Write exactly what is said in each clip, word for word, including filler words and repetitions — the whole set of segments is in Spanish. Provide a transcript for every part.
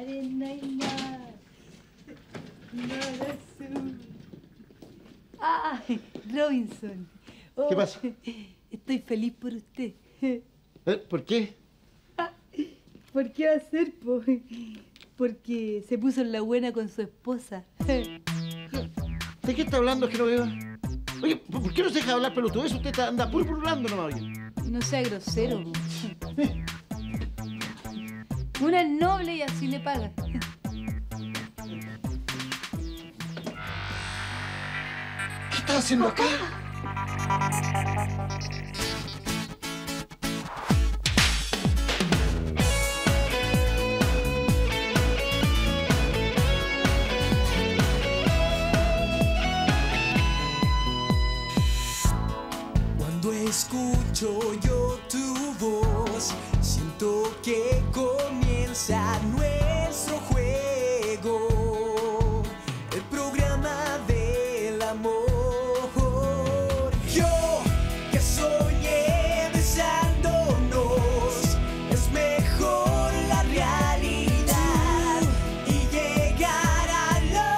arena y mar. Mar azul. Ah, Robinson. Oh, ¿Qué pasa? Estoy feliz por usted. ¿Eh? ¿Por qué? Ah, ¿por qué va a ser, po? Porque se puso en la buena con su esposa. ¿De qué está hablando? Es que no veo. Oye, ¿por qué no se deja hablar pelotudo? Eso usted está, anda puro purulando nomás, oye. No sea grosero. Una es noble y así le paga. ¿Qué estás haciendo acá? Cuando escucho yo tu voz, siento que comienza nuestro juego, el programa del amor. Yo que soñé besándonos, es mejor la realidad y llegar a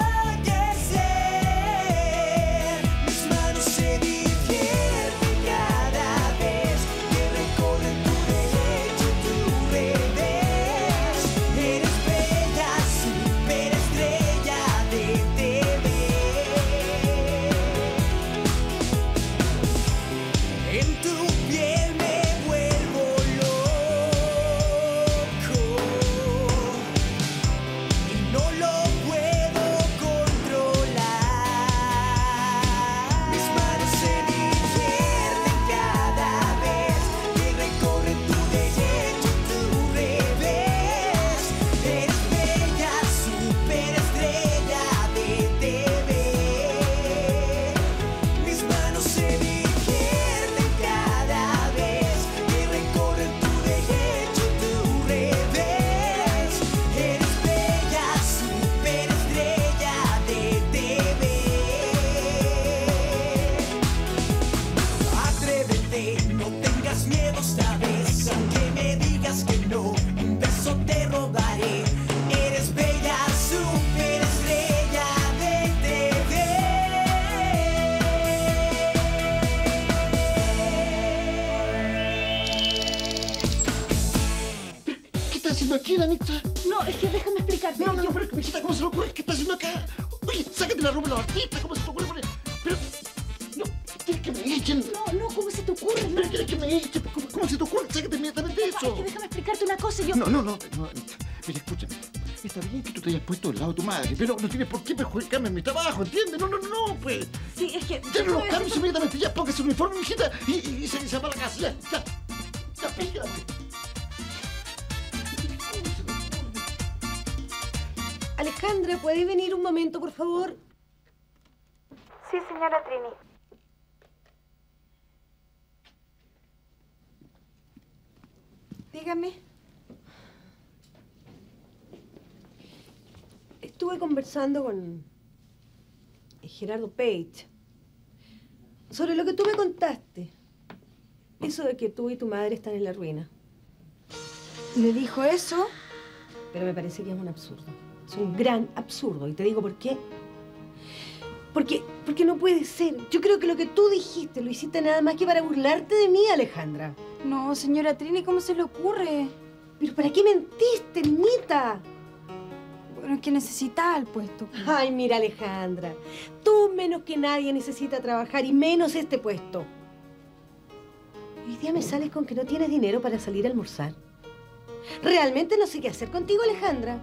enloquecer. Mis manos se divierten cada vez que recorren tu derecho y tu revés. Eres bella, superestrella de T V. En tu piel me vuelvo loco y no lo puedo controlar. Mis manos se divierten cada vez que recorren tu derecho y tu revés. Eres bella, superestrella de T V. Mis manos se divierten cada vez que recorren tu derecho y tu revés. Eres bella, superestrella de T V. Atrévete, no tengas miedo esta vez, aunque me digas que no, un beso te robaré. Eres bella, superestrella de T V. ¿Qué está haciendo aquí, Danita? No, es que déjame explicarte. No, no, no, pero mijita, ¿cómo se le ocurre? ¿Qué está haciendo acá? Oye, sácate la ropa de la artista, ¿cómo se te ocurre poner? Pero, no, ¿quieres que me echen? No, no, ¿cómo se te ocurre? No, ¿Pero quieres que me echen? ¿Cómo, cómo se te ocurre? Sácate inmediatamente es eso. que déjame explicarte una cosa y yo... No, no, no, no. Mira, escúchame. Está bien que tú te hayas puesto al lado de tu madre, pero no tienes por qué perjudicarme en mi trabajo, ¿entiendes? No, no, no, no, pues. Sí, es que... Ya no los cambios inmediatamente, ya póngase el uniforme, mijita, y, y, y se, se va a la casa, ya, ya. Ya, píllate. Alejandra, ¿puedes venir un momento, por favor? Sí, señora Trini. Dígame. Estuve conversando con Gerardo Page sobre lo que tú me contaste. Eso de que tú y tu madre están en la ruina. ¿Le dijo eso? Pero me parece que es un absurdo. Es un gran absurdo. ¿Y te digo por qué? Porque, porque no puede ser. Yo creo que lo que tú dijiste lo hiciste nada más que para burlarte de mí, Alejandra. No, señora Trini, ¿cómo se le ocurre? ¿Pero para qué mentiste, Ermita? Bueno, es que necesitaba el puesto. Ay, mira, Alejandra. Tú menos que nadie necesita trabajar y menos este puesto. Hoy día me sales con que no tienes dinero para salir a almorzar. Realmente no sé qué hacer contigo, Alejandra.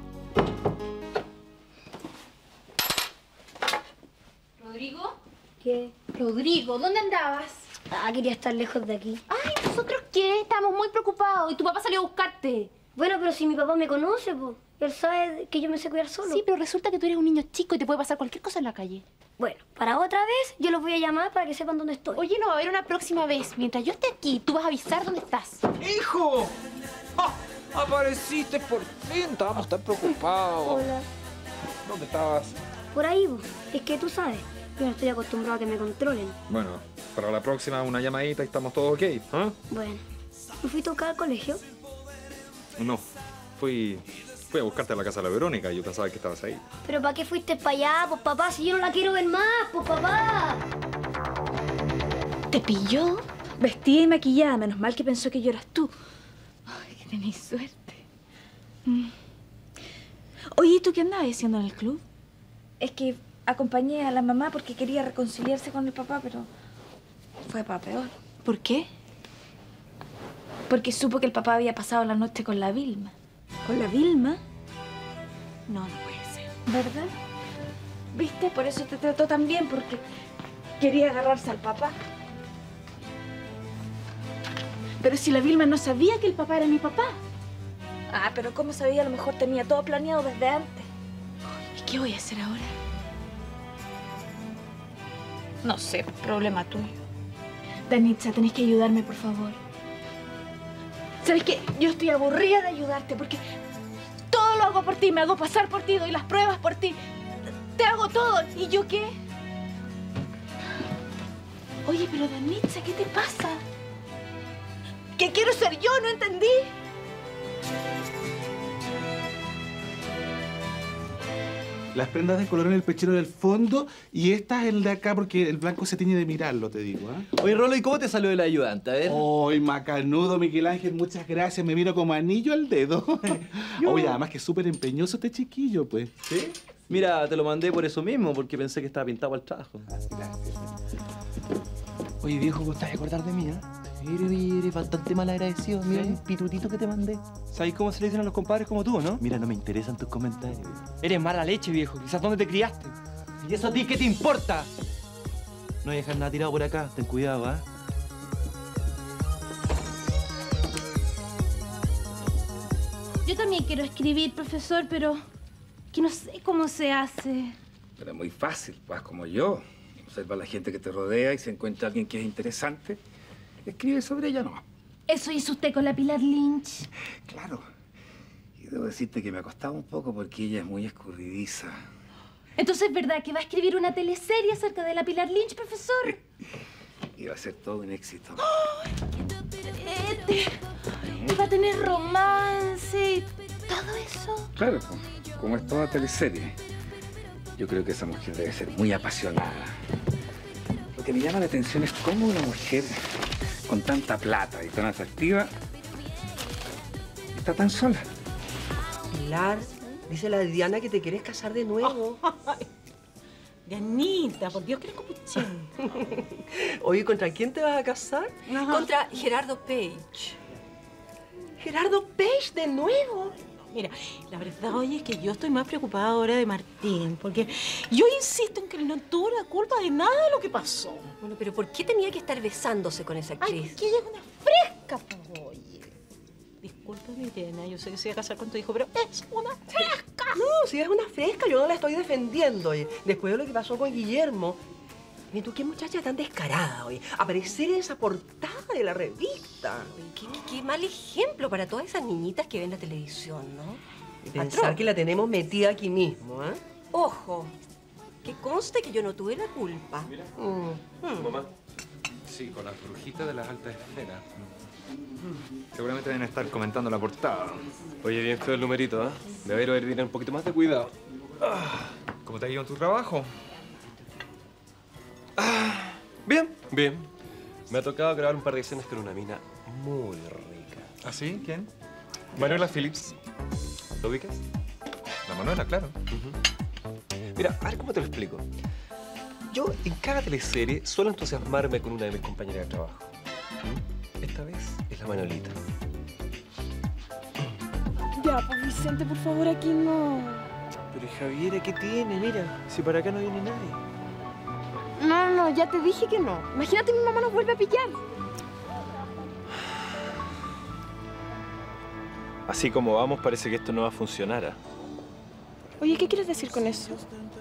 ¿Rodrigo? ¿Qué? Rodrigo, ¿dónde andabas? Ah, quería estar lejos de aquí. Ay, ¿nosotros qué? Estamos muy preocupados y tu papá salió a buscarte. Bueno, pero si mi papá me conoce, pues. Él sabe que yo me sé cuidar solo. Sí, pero resulta que tú eres un niño chico y te puede pasar cualquier cosa en la calle. Bueno, para otra vez yo los voy a llamar para que sepan dónde estoy. Oye, no va a haber una próxima vez. Mientras yo esté aquí, tú vas a avisar dónde estás. ¡Hijo! ¡Ah! Apareciste por fin. Estábamos tan preocupados. Hola. ¿Dónde estabas? Por ahí, vos. Es que tú sabes, yo no estoy acostumbrado a que me controlen. Bueno, para la próxima una llamadita y estamos todos ok, ¿ah? Bueno, ¿me fuiste a buscar al colegio? No, fui Fui a buscarte a la casa de la Verónica y yo pensaba que estabas ahí. ¿Pero para qué fuiste para allá, pues papá? Si yo no la quiero ver más, pues papá. ¿Te pilló? Vestida y maquillada, menos mal que pensó que yo eras tú. Ay, que tenéis suerte. Mm. Oye, ¿y tú qué andabas haciendo en el club? Es que acompañé a la mamá porque quería reconciliarse con el papá, pero fue para peor. ¿Por qué? Porque supo que el papá había pasado la noche con la Vilma. ¿Con la Vilma? No, no puede ser. ¿Verdad? ¿Viste? Por eso te trató tan bien, porque quería agarrarse al papá. Pero si la Vilma no sabía que el papá era mi papá. Ah, pero ¿cómo sabía? A lo mejor tenía todo planeado desde antes. ¿Y qué voy a hacer ahora? No sé, problema tuyo. Danitza, tenés que ayudarme, por favor. ¿Sabes qué? Yo estoy aburrida de ayudarte porque todo lo hago por ti. Me hago pasar por ti, doy las pruebas por ti. Te hago todo. ¿Y yo qué? Oye, pero Danitza, ¿qué te pasa? ¿Qué quiero ser yo? ¿No entendí? Las prendas de color en el pechero del fondo y esta es el de acá porque el blanco se tiñe de mirarlo, te digo. ¿eh? Oye, Rolo, ¿y cómo te salió el ayudante? A ver. ¡Ay, macanudo, Miguel Ángel! Muchas gracias. Me vino como anillo al dedo. Oye, además que es súper empeñoso este chiquillo, pues. ¿Sí? Mira, te lo mandé por eso mismo, porque pensé que estaba pintado al trabajo. Gracias. Oye, viejo, ¿vos estás a acordar de mí, eh? Eres, eres bastante mal agradecido. Mira el pitutito que te mandé. ¿Sabes cómo se le dicen a los compadres como tú, no? Mira, no me interesan tus comentarios. Eres mala leche, viejo. Quizás dónde te criaste. ¿Y eso a ti qué te importa? No voy a dejar nada tirado por acá. Ten cuidado, ¿ah? ¿eh? Yo también quiero escribir, profesor, pero que no sé cómo se hace. Pero es muy fácil, pues como yo. Observa a la gente que te rodea y se encuentra alguien que es interesante. Escribe sobre ella nomás. ¿Eso hizo usted con la Pilar Lynch? Claro. Y debo decirte que me ha costado un poco porque ella es muy escurridiza. Entonces, ¿es verdad que va a escribir una teleserie acerca de la Pilar Lynch, profesor? Y va a ser todo un éxito. ¡Oh! Este, y va a tener romance y todo eso. Claro, como es toda teleserie. Yo creo que esa mujer debe ser muy apasionada. Lo que me llama la atención es cómo una mujer con tanta plata y tan atractiva está tan sola. Pilar, dice la Diana que te quieres casar de nuevo. Ay, Dianita, por Dios que eres copuchín. Oye, ¿contra quién te vas a casar? Ajá. Contra Gerardo Page. ¿Gerardo Page de nuevo? Mira, la verdad, oye, es que yo estoy más preocupada ahora de Martín, porque yo insisto en que él no tuvo la culpa de nada de lo que pasó. Bueno, pero ¿por qué tenía que estar besándose con esa actriz? Ay, que ella es una fresca, pues, oye. Disculpa, Mirena, yo sé que se va a casar con tu hijo, pero es una fresca. No, si es una fresca, yo no la estoy defendiendo, oye. Después de lo que pasó con Guillermo. ¿Y tú qué muchacha tan descarada, oye? Aparecer en esa portada de la revista. Oye, qué, qué, qué mal ejemplo para todas esas niñitas que ven la televisión, ¿no? Y pensar Patrón. que la tenemos metida aquí mismo, ¿eh? Ojo, que conste que yo no tuve la culpa. Mira, mm. ¿Tu mamá? Sí, con las brujitas de las altas esferas. Seguramente deben estar comentando la portada. Oye, bien feo el numerito, ¿eh? Debería haber tenido un poquito más de cuidado. ¿Cómo te ha ido en tu trabajo? Ah, bien, bien. Me ha tocado grabar un par de escenas con una mina muy rica. ¿Ah, sí? ¿Quién? Manuela Phillips. ¿Lo ubicas? La Manuela, claro. Uh-huh. Mira, a ver cómo te lo explico. Yo en cada teleserie suelo entusiasmarme con una de mis compañeras de trabajo. ¿Mm? Esta vez es la Manolita. Ya, pues Vicente, por favor, aquí no. Pero Javiera, ¿qué tiene? Mira, si para acá no viene nadie. No, no, ya te dije que no. Imagínate, mi mamá nos vuelve a pillar. Así como vamos, parece que esto no va a funcionar. ¿eh? Oye, ¿qué quieres decir con eso?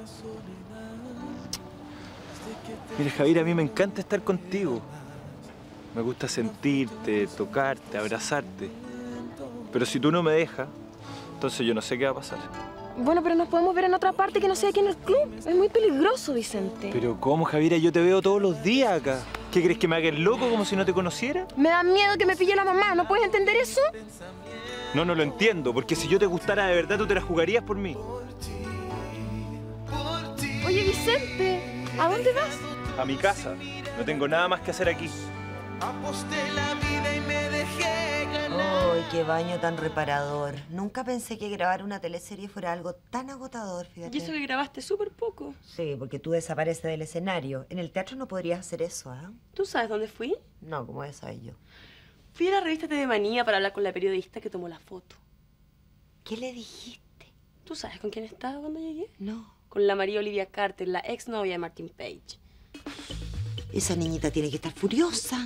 Mira, Javier, a mí me encanta estar contigo. Me gusta sentirte, tocarte, abrazarte. Pero si tú no me dejas, entonces yo no sé qué va a pasar. Bueno, pero nos podemos ver en otra parte que no sea aquí en el club. Es muy peligroso, Vicente. Pero ¿cómo, Javiera? Yo te veo todos los días acá. ¿Qué crees, que me haga el loco como si no te conociera? Me da miedo que me pille la mamá. ¿No puedes entender eso? No, no lo entiendo, porque si yo te gustara de verdad, tú te la jugarías por mí. Oye, Vicente, ¿a dónde vas? A mi casa. No tengo nada más que hacer aquí. Aposté la vida y me dejé ganar. ¡Ay, qué baño tan reparador! Nunca pensé que grabar una teleserie fuera algo tan agotador, fíjate. Y eso que grabaste súper poco. Sí, porque tú desapareces del escenario. En el teatro no podrías hacer eso, ¿ah? ¿eh? ¿Tú sabes dónde fui? No, ¿cómo es ahí yo? Fui a la revista T V Manía para hablar con la periodista que tomó la foto. ¿Qué le dijiste? ¿Tú sabes con quién estaba cuando llegué? No. Con la María Olivia Carter, la exnovia de Martin Page. Esa niñita tiene que estar furiosa.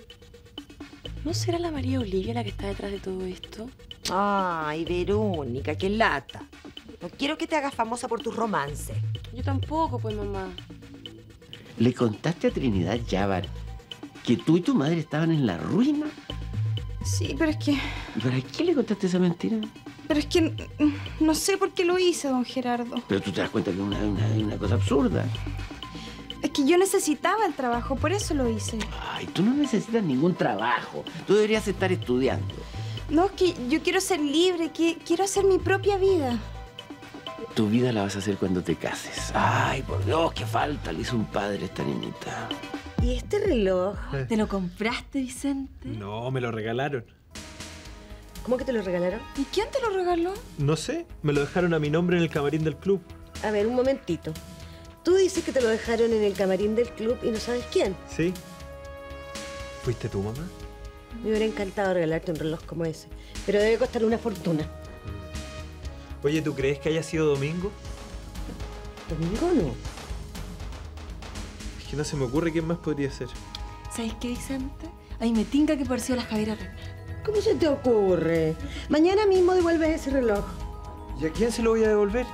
¿No será la María Olivia la que está detrás de todo esto? Ay, Verónica, qué lata. No quiero que te hagas famosa por tus romances. Yo tampoco, pues, mamá. ¿Le contaste a Trinidad Yabar que tú y tu madre estaban en la ruina? Sí, pero es que... ¿Y para qué le contaste esa mentira? Pero es que no sé por qué lo hice, don Gerardo. Pero tú te das cuenta que es una, una, una cosa absurda. Es que yo necesitaba el trabajo, por eso lo hice. Ay, tú no necesitas ningún trabajo. Tú deberías estar estudiando. No, es que yo quiero ser libre, que quiero hacer mi propia vida. Tu vida la vas a hacer cuando te cases. Ay, por Dios, qué falta le hizo un padre a esta niñita. ¿Y este reloj? ¿Te lo compraste, Vicente? No, me lo regalaron. ¿Cómo que te lo regalaron? ¿Y quién te lo regaló? No sé, me lo dejaron a mi nombre en el camarín del club. A ver, un momentito. Tú dices que te lo dejaron en el camarín del club y no sabes quién. Sí. ¿Fuiste tú, mamá? Me hubiera encantado regalarte un reloj como ese, pero debe costar una fortuna. Oye, ¿tú crees que haya sido Domingo? ¿Domingo no? Es que no se me ocurre quién más podría ser. ¿Sabes qué, Vicente? A mí me tinca que pareció la Javiera Reina. ¿Cómo se te ocurre? Mañana mismo devuelves ese reloj. ¿Y a quién se lo voy a devolver?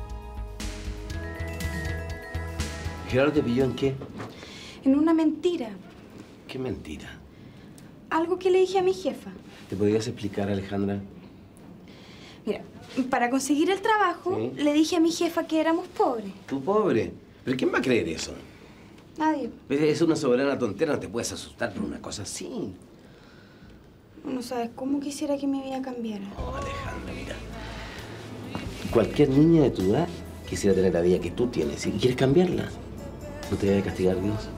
¿Gerardo te pilló en qué? En una mentira. ¿Qué mentira? Algo que le dije a mi jefa. ¿Te podrías explicar, Alejandra? Mira, para conseguir el trabajo, ¿Sí? le dije a mi jefa que éramos pobres. ¿Tú pobre? ¿Pero quién va a creer eso? Nadie. Es una soberana tontera, no te puedes asustar por una cosa así. No sabes cómo quisiera que mi vida cambiara. Oh, Alejandra, mira. Cualquier niña de tu edad quisiera tener la vida que tú tienes. ¿Y quieres cambiarla? ¿No te debe castigar Dios?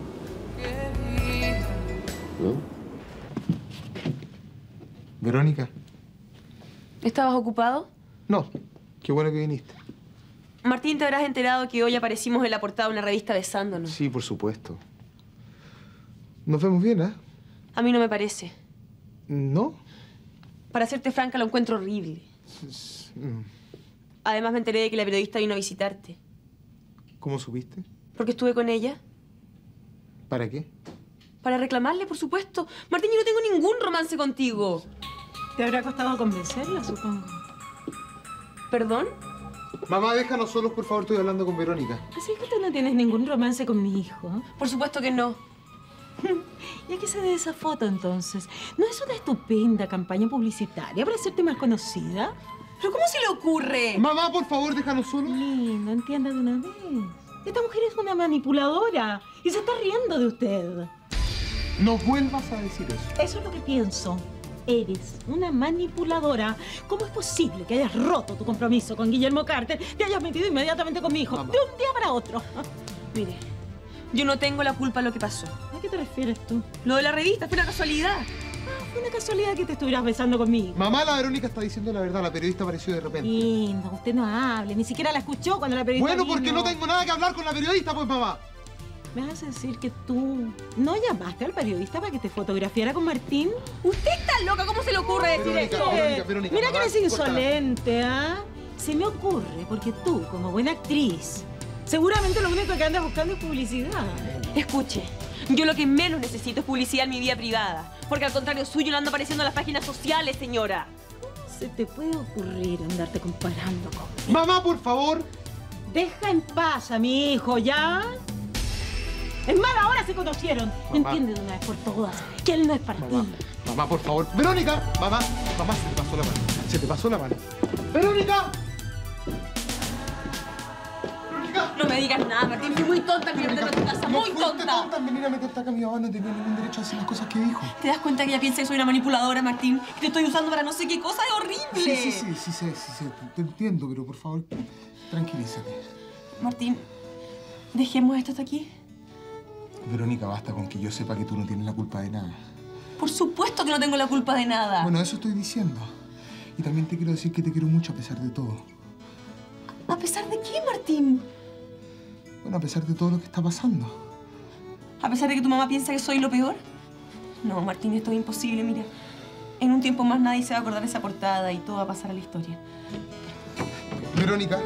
¿No? Verónica. ¿Estabas ocupado? No. Qué bueno que viniste. Martín, te habrás enterado que hoy aparecimos en la portada de una revista besándonos. Sí, por supuesto. Nos vemos bien, ¿eh? A mí no me parece. ¿No? Para serte franca, lo encuentro horrible. Además, me enteré de que la periodista vino a visitarte. ¿Cómo supiste? Porque estuve con ella. ¿Para qué? Para reclamarle, por supuesto. Martín, yo no tengo ningún romance contigo. Te habrá costado convencerla, supongo. ¿Perdón? Mamá, déjanos solos, por favor. Estoy hablando con Verónica. Así que tú no tienes ningún romance con mi hijo. Por supuesto que no. ¿Y a qué se debe esa foto, entonces? ¿No es una estupenda campaña publicitaria para hacerte más conocida? ¿Pero cómo se le ocurre? Mamá, por favor, déjanos solos. Lindo, entienda de una vez. Esta mujer es una manipuladora y se está riendo de usted. No vuelvas a decir eso. Eso es lo que pienso. Eres una manipuladora. ¿Cómo es posible que hayas roto tu compromiso con Guillermo Carter, te hayas metido inmediatamente con mi hijo, Mamá. de un día para otro? Mire, yo no tengo la culpa de lo que pasó. ¿A qué te refieres tú? Lo de la revista fue una casualidad. Ah, fue una casualidad que te estuvieras besando conmigo. Mamá, la Verónica está diciendo la verdad. La periodista apareció de repente. Lindo, usted no hable. Ni siquiera la escuchó cuando la periodista Bueno, vino. porque no tengo nada que hablar con la periodista, pues, mamá. ¿Me vas a decir que tú no llamaste al periodista para que te fotografiara con Martín? Usted está loca, ¿cómo se le ocurre decir Verónica, eso? Verónica, Verónica, Mira que mamá, eres insolente, ¿ah? Se me ocurre porque tú, como buena actriz, seguramente lo único que andas buscando es publicidad. Escuche, yo lo que menos necesito es publicidad en mi vida privada. Porque al contrario suyo, le ando apareciendo en las páginas sociales, señora. ¿Cómo se te puede ocurrir andarte comparando con... Mamá, por favor. Deja en paz a mi hijo, ¿ya? Es más, ahora se conocieron. Mamá. Entiende de una vez por todas que él no es para Mamá, ti. mamá, por favor. Verónica, mamá, mamá, se te pasó la mano. Se te pasó la mano. Verónica. Verónica. No me digas nada, Martín. Fui muy tonta al meterme a tu casa. No Muy fuiste tonta. tonta en venir a meterte acá. Mi mamá no tenía ningún derecho a decir las cosas que dijo. ¿Te das cuenta que ella piensa que soy una manipuladora, Martín? Que te estoy usando para no sé qué cosa. Es horrible. Sí, sí, sí, sí, sí, sí, sí, te entiendo, pero por favor, tranquilízate. Martín, dejemos esto hasta aquí. Verónica, basta con que yo sepa que tú no tienes la culpa de nada. Por supuesto que no tengo la culpa de nada. Bueno, eso estoy diciendo. Y también te quiero decir que te quiero mucho a pesar de todo. ¿A pesar de qué, Martín? Bueno, a pesar de todo lo que está pasando. ¿A pesar de que tu mamá piensa que soy lo peor? No, Martín, esto es imposible, mira. En un tiempo más nadie se va a acordar de esa portada y todo va a pasar a la historia. Verónica.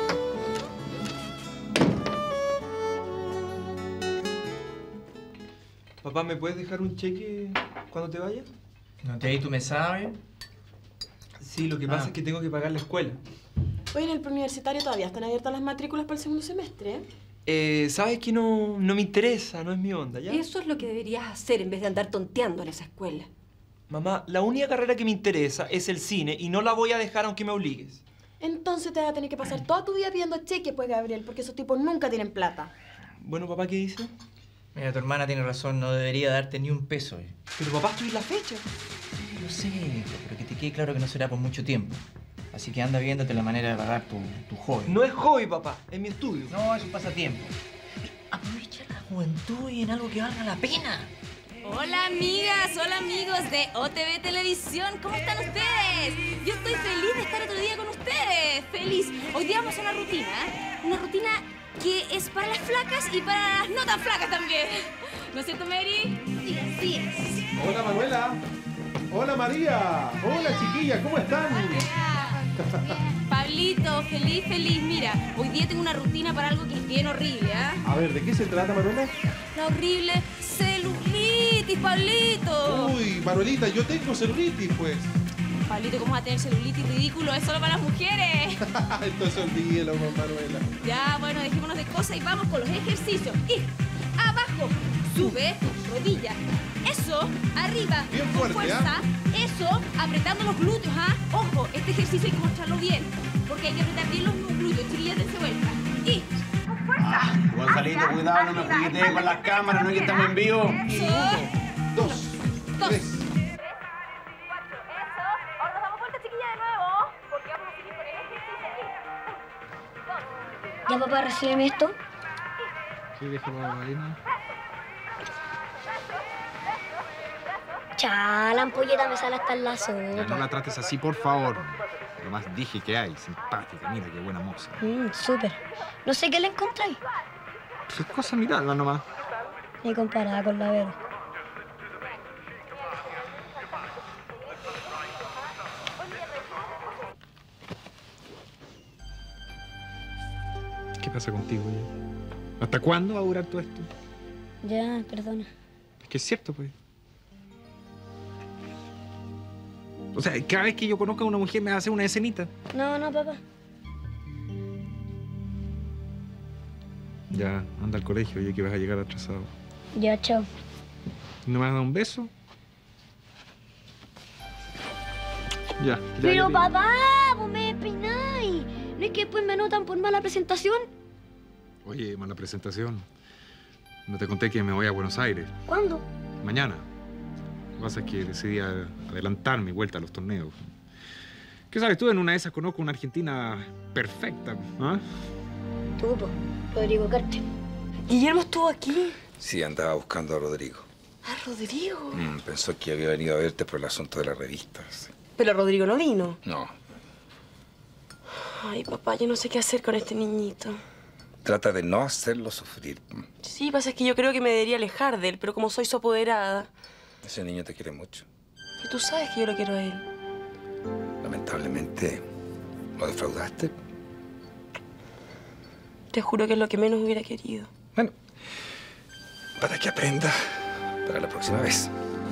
Papá, ¿me puedes dejar un cheque cuando te vayas? ¿No te ahí tú me sabes? Sí, lo que pasa Ah. es que tengo que pagar la escuela. Oye, en el preuniversitario todavía están abiertas las matrículas para el segundo semestre, ¿eh? Eh, ¿sabes que no, no me interesa? No es mi onda, ¿ya? Eso es lo que deberías hacer en vez de andar tonteando en esa escuela. Mamá, la única carrera que me interesa es el cine y no la voy a dejar aunque me obligues. Entonces te vas a tener que pasar toda tu vida pidiendo cheques, pues, Gabriel, porque esos tipos nunca tienen plata. Bueno, papá, ¿qué dice? Mira, tu hermana tiene razón, no debería darte ni un peso. Eh. Pero papá, estoy en la fecha. Lo sé, hijo, pero que te quede claro que no será por mucho tiempo. Así que anda viéndote la manera de pagar tu, tu hobby. No es hobby, papá, es mi estudio. No, es un pasatiempo. Aprovecha la juventud y en algo que valga la pena. Hola amigas, hola amigos de O T V Televisión, ¿cómo están ustedes? Yo estoy feliz de estar otro día con ustedes, feliz. Hoy día vamos a una rutina, ¿eh? Una rutina que es para las flacas y para las no tan flacas también. ¿No es cierto, Mary? Sí, así es. Hola, Manuela. Hola, María. Hola, chiquillas, ¿cómo están? Pablito, feliz, feliz. Mira, hoy día tengo una rutina para algo que es bien horrible, ¿ah? ¿eh? A ver, ¿de qué se trata, Manuela? La horrible celulitis, Pablito. Uy, Manuelita, yo tengo celulitis, pues. Pablito, ¿cómo vas a tener celulitis? Ridículo, es solo para las mujeres. Entonces olvídelo, Manuela. Ya, bueno, dejémonos de cosas y vamos con los ejercicios. Y abajo, sube, rodilla. Eso, arriba, bien con fuerte, fuerza. ¿eh? Eso, apretando los glúteos, ¿ah? Ojo, este ejercicio hay que mostrarlo bien. Porque hay que apretar bien los glúteos. Chiquillas, dense vuelta. Y con fuerza. Gonzalito, cuidado, no me juguetees con las cámaras, no es que estamos en vivo. Eso. Dos, Dos. tres. Ya, papá, recíbeme esto. Sí, déjalo ahí, ¿no? Cha, la ampolleta me sale hasta en la Ya, no sopa. la trates así, por favor. Lo más dije que hay, simpática, mira qué buena moza. Mmm, súper. No sé qué le encontráis. Pues es cosa mirarla nomás. Ni comparada con la Vero. ¿Qué pasa contigo, ya? ¿Hasta cuándo va a durar todo esto? Ya, perdona. Es que es cierto, pues. O sea, cada vez que yo conozco a una mujer me hace una escenita. No, no, papá. Ya, anda al colegio, ya que vas a llegar atrasado. Ya, chao. ¿No me vas a dar un beso? Ya, ya. Pero ya, papá, vos me despináis. ¿No es que después me anotan por mala presentación? Oye, mala presentación. No te conté que me voy a Buenos Aires. ¿Cuándo? Mañana. Lo que pasa es que decidí a- adelantar mi vuelta a los torneos. ¿Qué sabes tú? En una de esas conozco una Argentina perfecta. ¿Ah? Tú, po, Rodrigo Carte. ¿Guillermo estuvo aquí? Sí, andaba buscando a Rodrigo. ¿A Rodrigo? Mm, pensó que había venido a verte por el asunto de las revistas. Pero Rodrigo no vino. No, Ay, papá, yo no sé qué hacer con este niñito. trata de no hacerlo sufrir. Sí, pasa es que yo creo que me debería alejar de él, pero como soy su apoderada... Ese niño te quiere mucho. Y tú sabes que yo lo quiero a él. Lamentablemente, lo defraudaste. Te juro que es lo que menos hubiera querido. Bueno, para que aprenda para la próxima vez.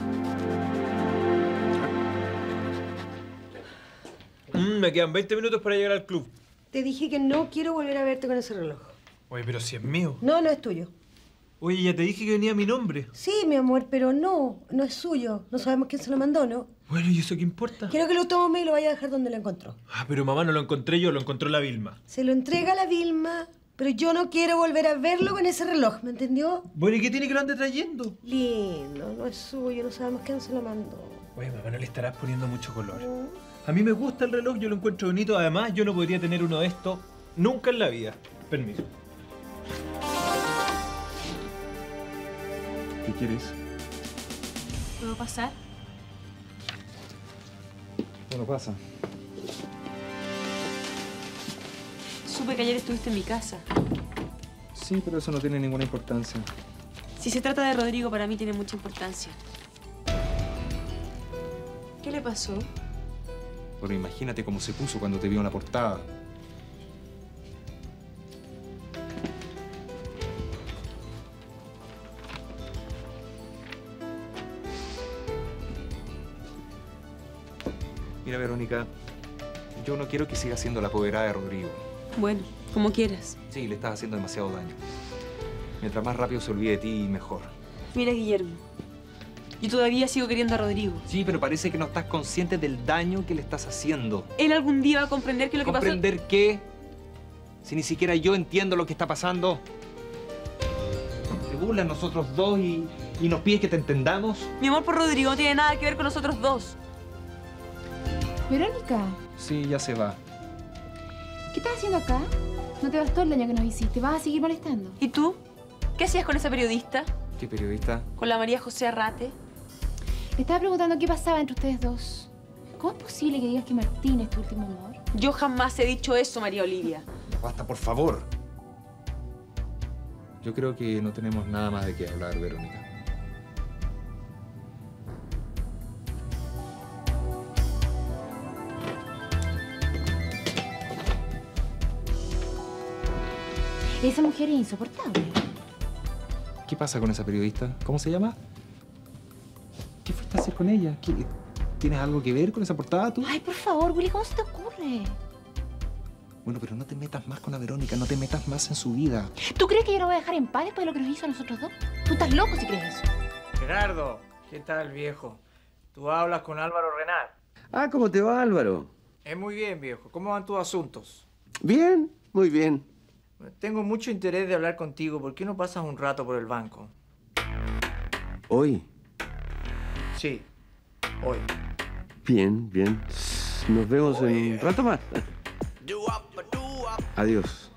Mm, me quedan veinte minutos para llegar al club. Te dije que no quiero volver a verte con ese reloj. Oye, pero si es mío. No, no es tuyo. Oye, ya te dije que venía mi nombre. Sí, mi amor, pero no, no es suyo. No sabemos quién se lo mandó, ¿no? Bueno, ¿y eso qué importa? Quiero que lo tome y lo vaya a dejar donde lo encontró. Ah, pero mamá no lo encontré yo, lo encontró la Vilma. Se lo entrega a la Vilma Pero yo no quiero volver a verlo con ese reloj, ¿me entendió? Bueno, ¿y qué tiene que lo ande trayendo? Lindo, no es suyo, no sabemos quién se lo mandó. Oye, mamá, no le estarás poniendo mucho color. A mí me gusta el reloj, yo lo encuentro bonito. Además, yo no podría tener uno de estos nunca en la vida. Permiso. ¿Qué quieres? ¿Puedo pasar? Bueno, pasa. Supe que ayer estuviste en mi casa. Sí, pero eso no tiene ninguna importancia. Si se trata de Rodrigo, para mí tiene mucha importancia. ¿Qué le pasó? Bueno, imagínate cómo se puso cuando te vio en la portada. Mira, Verónica, yo no quiero que sigas siendo la apoderada de Rodrigo. Bueno, como quieras. Sí, le estás haciendo demasiado daño. Mientras más rápido se olvide de ti, mejor. Mira, Guillermo, yo todavía sigo queriendo a Rodrigo. Sí, pero parece que no estás consciente del daño que le estás haciendo. Él algún día va a comprender que lo que pasó... ¿Comprender qué? Si ni siquiera yo entiendo lo que está pasando. Te burlas nosotros dos y, y nos pides que te entendamos. Mi amor por Rodrigo no tiene nada que ver con nosotros dos. Verónica, Sí, ya se va. ¿qué estás haciendo acá? No te bastó el daño que nos hiciste. ¿Vas a seguir molestando? ¿Y tú? ¿Qué hacías con esa periodista? ¿Qué periodista? ¿Con la María José Arrate? Le estaba preguntando qué pasaba entre ustedes dos. ¿Cómo es posible que digas que Martín es tu último amor? Yo jamás he dicho eso, María Olivia. Basta, por favor. Yo creo que no tenemos nada más de qué hablar, Verónica. Esa mujer es insoportable. ¿Qué pasa con esa periodista? ¿Cómo se llama? ¿Qué fuiste a hacer con ella? ¿Qué- ¿Tienes algo que ver con esa portada tú? Ay, por favor, Willy, ¿cómo se te ocurre? Bueno, pero no te metas más con la Verónica, no te metas más en su vida. ¿Tú crees que yo lo voy a dejar en paz después de lo que nos hizo a nosotros dos? Tú estás loco si crees eso. Gerardo, ¿qué tal, viejo? Tú hablas con Álvaro Renard. Ah, ¿cómo te va, Álvaro? Es muy bien, viejo. ¿Cómo van tus asuntos? Bien, muy bien. Tengo mucho interés de hablar contigo. ¿Por qué no pasas un rato por el banco? Hoy. Sí, hoy. Bien, bien. Nos vemos en un rato más. Adiós.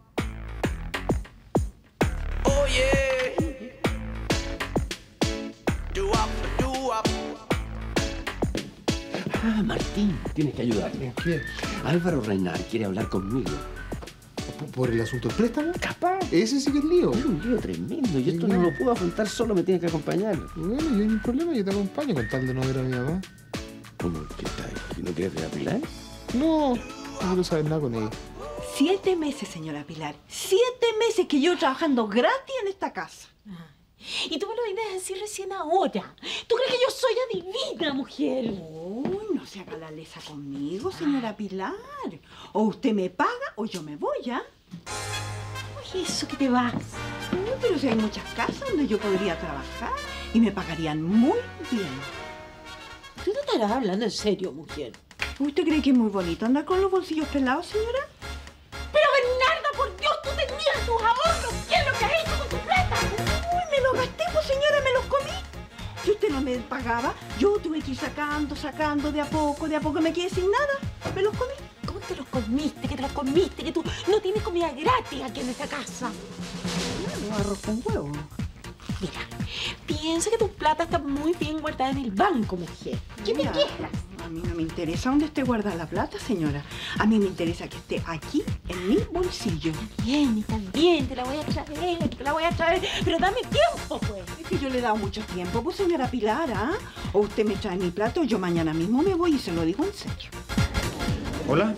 Ah, Martín, tienes que ayudarme. ¿Qué? Álvaro Renard quiere hablar conmigo. ¿Por el asunto del préstamo? Capaz. Ese sí que es lío. Es un lío tremendo. Yo esto no lo puedo afrontar solo, me tienes que acompañar. Bueno, yo no hay problema, yo te acompaño con tal de no ver a mi mamá. ¿Cómo que estás? ¿Y no quieres ver a Pilar? No, no quiero saber nada con ella. Siete meses, señora Pilar. Siete meses que yo trabajando gratis en esta casa. Y tú me lo vienes a decir recién ahora. ¿Tú crees que yo soy adivina, mujer? Uy, no se haga la lesa conmigo, señora Pilar. O usted me paga o yo me voy, ¿ah? Oye, eso que te vas. Uy, pero si hay muchas casas donde yo podría trabajar y me pagarían muy bien. ¿Tú no estarás hablando en serio, mujer? ¿Usted cree que es muy bonito andar con los bolsillos pelados, señora? Pero Bernarda, por Dios, tú tenías tus ahorros. ¿Qué es lo que has hecho con tu plata? Uy, me los gasté, pues señora, me los comí. Si usted no me pagaba, yo tuve que ir sacando, sacando de a poco, de a poco me quedé sin nada. Me los comí. ¿Cómo te los comiste? ¿Que te los comiste? Que tú no tienes comida gratis aquí en esta casa. No, arroz con huevo. Mira, piensa que tu plata está muy bien guardada en el banco, mujer. ¿Qué te quejas? A mí no me interesa dónde esté guardada la plata, señora. A mí me interesa que esté aquí, en mi bolsillo. Está bien, está bien, te la voy a traer, te la voy a traer. Pero dame tiempo, pues. Es que yo le he dado mucho tiempo, pues, señora Pilar, ¿ah? O usted me trae mi plato, o yo mañana mismo me voy y se lo digo en serio. ¿Hola?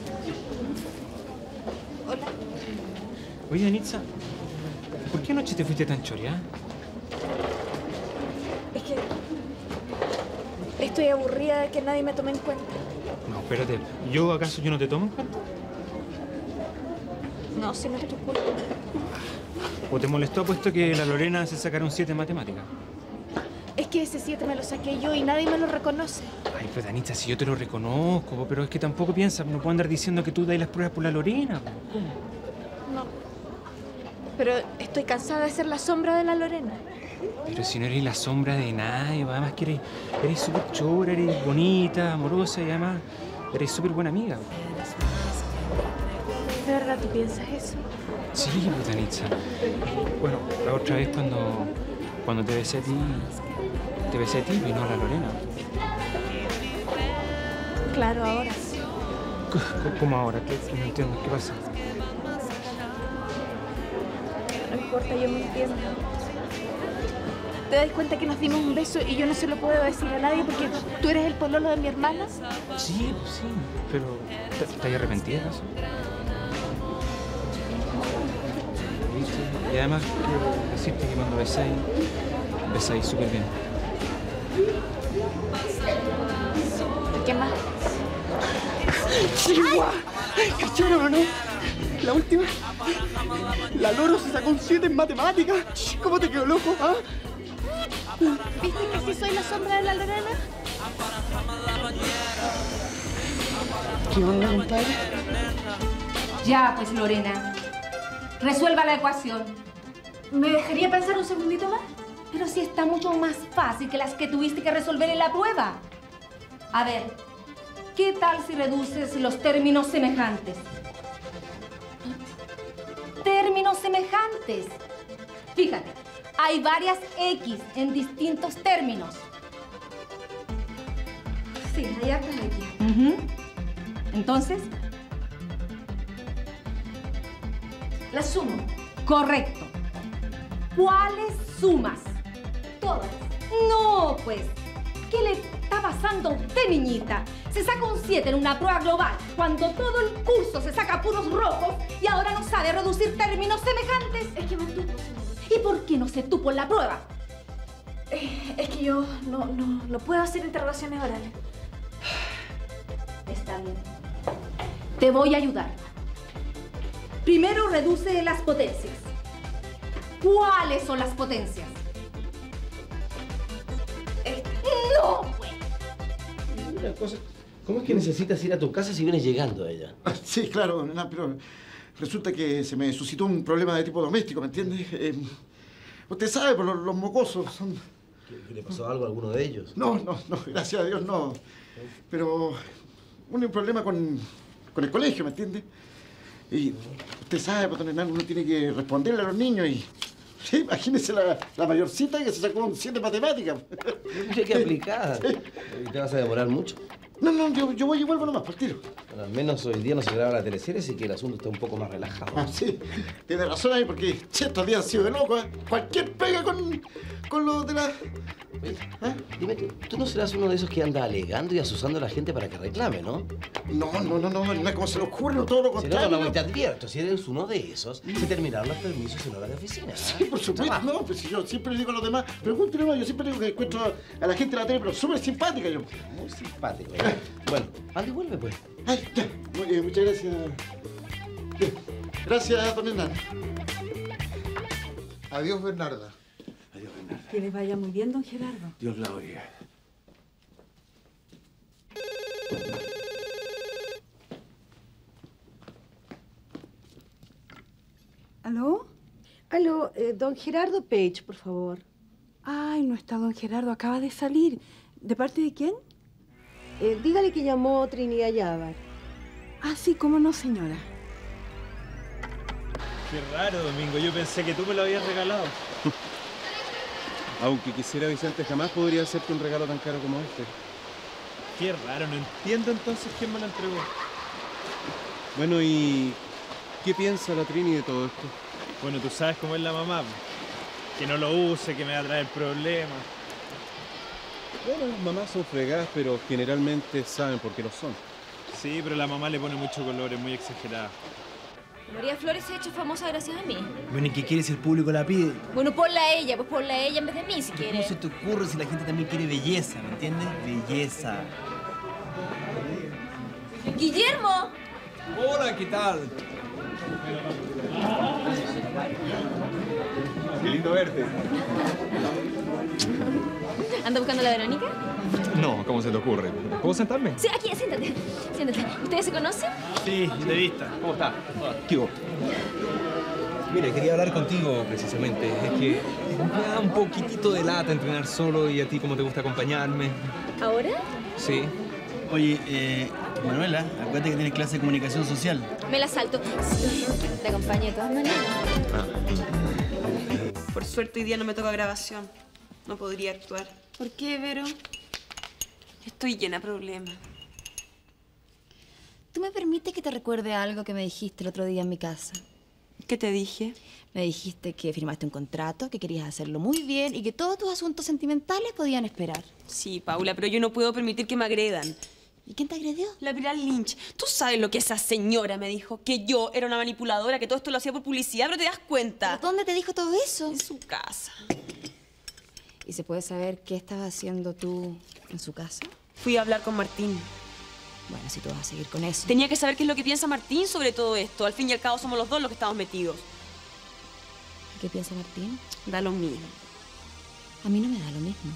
Hola. Oye, Anitza, ¿por qué anoche te fuiste tan choreada? Es que estoy aburrida de que nadie me tome en cuenta. No, espérate. ¿Yo acaso yo no te tomo en cuenta? No, si no es tu culpa. ¿O te molestó puesto que la Lorena se sacara un siete en matemática? Es que ese siete me lo saqué yo y nadie me lo reconoce. Ay, pues Anitza, si yo te lo reconozco, pero es que tampoco piensas, no puedo andar diciendo que tú das las pruebas por la Lorena. ¿Cómo? No. pero estoy cansada de ser la sombra de la Lorena. Pero si no eres la sombra de nadie, además que eres eres súper chora, eres bonita, amorosa y además eres súper buena amiga. ¿De verdad tú piensas eso? Sí, pues, Danitza. Bueno, la otra vez cuando, cuando te besé a ti, te besé a ti y no a la Lorena. Claro, ahora sí. ¿Cómo ahora? ¿Qué? No entiendo. ¿Qué pasa? No importa, yo me entiendo. ¿Te das cuenta que nos dimos un beso y yo no se lo puedo decir a nadie porque tú eres el pololo de mi hermana? Sí, sí, pero ¿estás arrepentida de eso? Y además, quiero decirte que cuando besáis, besáis súper bien. ¿Qué más? ¡Chihuahua! ¿Cacharon o no? La última. La Loro se sacó un siete en matemáticas. ¿Cómo te quedó loco, ah? ¿Viste que sí soy la sombra de la Lorena? ¿Qué onda, compadre? Ya, pues, Lorena. Resuelva la ecuación. ¿Me dejaría pensar un segundito más? Pero si está mucho más fácil que las que tuviste que resolver en la prueba. A ver, ¿qué tal si reduces los términos semejantes? Términos semejantes. Fíjate, hay varias X en distintos términos. Sí, hay hartas X. Uh-huh. Entonces, las sumo. Correcto. ¿Cuáles sumas? Todas. No, pues. ¿Qué le está pasando a usted, niñita? Se saca un siete en una prueba global cuando todo el curso se saca puros rojos y ahora no sabe reducir términos semejantes. Es que me entupo, señora. ¿Y por qué no se tupo en la prueba? Eh, es que yo no, no, no puedo hacer interrogaciones orales. Está bien. Te voy a ayudar. Primero reduce las potencias. ¿Cuáles son las potencias? Esta. ¡No, pues! Una cosa, ¿cómo es que necesitas ir a tu casa si vienes llegando a ella? Sí, claro, no, pero resulta que se me suscitó un problema de tipo doméstico, ¿me entiendes? Eh, usted sabe, por los, los mocosos son... ¿Qué, qué le pasó algo a alguno de ellos? No, no, no, gracias a Dios no. Pero un problema con, con el colegio, ¿me entiende? Y usted sabe, pues, don Hernán, uno tiene que responderle a los niños y... Sí, imagínese la, la mayorcita que se sacó un siete en matemáticas. Mira qué aplicada. Sí. ¿Y te vas a demorar mucho? No, no, yo, yo voy y vuelvo nomás, por tiro. Bueno, al menos hoy día no se graba la teleserie, así que el asunto está un poco más relajado. Ah, sí, tiene razón ahí, porque che, estos días han sido de loco, ¿eh? Cualquier pega con, con lo de la... ¿Eh? Dime, ¿tú, tú no serás uno de esos que anda alegando y asusando a la gente para que reclame, ¿no? No, no, no, no, no, como se le ocurre, no, todo lo contrario. Si no, no, no, te advierto, si eres uno de esos, se terminaron los permisos en hora de oficina. Sí, por supuesto, no, pues si yo siempre le digo a los demás, pregúntale más, yo siempre digo que encuentro a la gente de la tele, pero súper simpática yo. Muy simpático. Bueno, anda y vuelve, pues. Ay, ya, muy, eh, muchas gracias. Bien. Gracias, don Hernán. Adiós, Bernarda. Adiós, Bernarda. Que les vaya muy bien, don Gerardo. Dios la oiga. ¿Aló? Aló, eh, don Gerardo Page, por favor. Ay, no está don Gerardo, acaba de salir. ¿De parte de quién? Eh, dígale que llamó Trinidad Yabar. Ah, sí, cómo no, señora. Qué raro, Domingo. Yo pensé que tú me lo habías regalado. Aunque quisiera, Vicente, jamás podría hacerte un regalo tan caro como este. Qué raro, no entiendo entonces quién me lo entregó. Bueno, ¿y qué piensa la Trini de todo esto? Bueno, tú sabes cómo es la mamá, que no lo use, que me va a traer problemas. Bueno, las mamás son fregadas, pero generalmente saben por qué lo son. Sí, pero la mamá le pone mucho color, es muy exagerada. María Flores se ha hecho famosa gracias a mí. Bueno, ¿y qué quieres si el público la pide? Bueno, ponla a ella, pues ponla a ella en vez de mí si ¿Cómo quieres. se te ocurre si la gente también quiere belleza, ¿me entiendes? Belleza. ¡Guillermo! Hola, ¿qué tal? Qué lindo verte. ¿Anda buscando a la Verónica? No, ¿cómo se te ocurre? ¿Puedo sentarme? Sí, aquí, siéntate. Siéntate. ¿Ustedes se conocen? Sí, de vista. ¿Cómo está? ¿Qué hubo? Mira, quería hablar contigo precisamente. Es que me da un poquitito de lata entrenar solo y a ti cómo te gusta acompañarme. ¿Ahora? Sí. Oye, eh, Manuela, acuérdate que tienes clase de comunicación social. Me la salto. Sí, te acompaño de todas maneras. Ah. Por suerte hoy día no me toca grabación. No podría actuar. ¿Por qué, Vero? Estoy llena de problemas. ¿Tú me permites que te recuerde algo que me dijiste el otro día en mi casa? ¿Qué te dije? Me dijiste que firmaste un contrato, que querías hacerlo muy bien y que todos tus asuntos sentimentales podían esperar. Sí, Paula, pero yo no puedo permitir que me agredan. ¿Y quién te agredió? La Pilar Lynch. Tú sabes lo que esa señora me dijo, que yo era una manipuladora, que todo esto lo hacía por publicidad, pero te das cuenta. ¿Pero dónde te dijo todo eso? En su casa. ¿Y se puede saber qué estabas haciendo tú en su casa? Fui a hablar con Martín. Bueno, si tú vas a seguir con eso. Tenía que saber qué es lo que piensa Martín sobre todo esto. Al fin y al cabo somos los dos los que estamos metidos. ¿Qué piensa Martín? Da lo mismo. A mí no me da lo mismo.